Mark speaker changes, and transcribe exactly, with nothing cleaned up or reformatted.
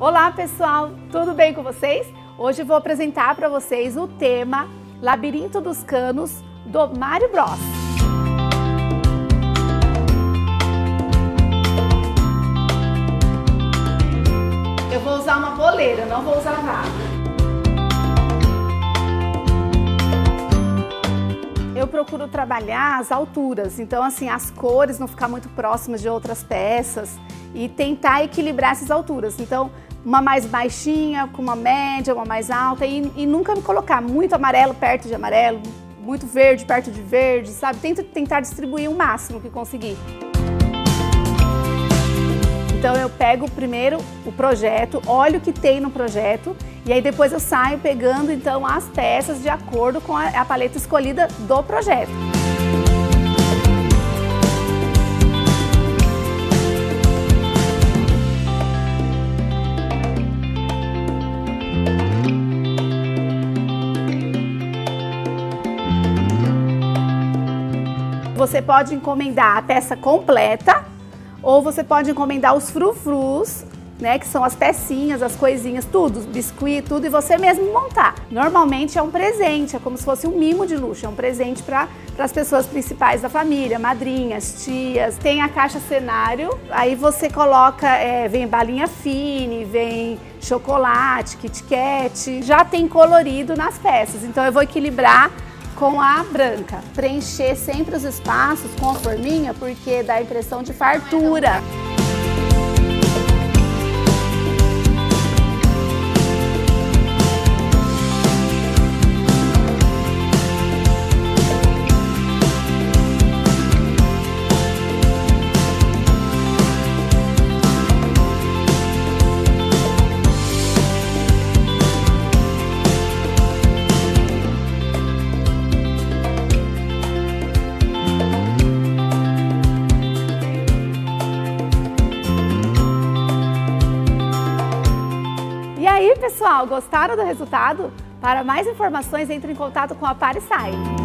Speaker 1: Olá pessoal, tudo bem com vocês? Hoje eu vou apresentar para vocês o tema Labirinto dos Canos do Mario Bros. Eu vou usar uma boleira, não vou usar nada. Eu procuro trabalhar as alturas, então assim, as cores não ficar muito próximas de outras peças e tentar equilibrar essas alturas. Então, uma mais baixinha, com uma média, uma mais alta e, e nunca me colocar muito amarelo perto de amarelo, muito verde perto de verde, sabe? Tento tentar distribuir o máximo que conseguir. Então eu pego primeiro o projeto, olho o que tem no projeto e aí depois eu saio pegando então as peças de acordo com a, a paleta escolhida do projeto. Você pode encomendar a peça completa ou você pode encomendar os frufrus, né, que são as pecinhas, as coisinhas, tudo, biscuit, tudo, e você mesmo montar. Normalmente é um presente, é como se fosse um mimo de luxo, é um presente para as pessoas principais da família, madrinhas, tias. Tem a caixa cenário, aí você coloca, é, vem balinha fine, vem chocolate, Kit Kat, já tem colorido nas peças, então eu vou equilibrar com a branca, preencher sempre os espaços com a forminha, porque dá a impressão de fartura. E aí, pessoal, gostaram do resultado? Para mais informações, entre em contato com a Parisile.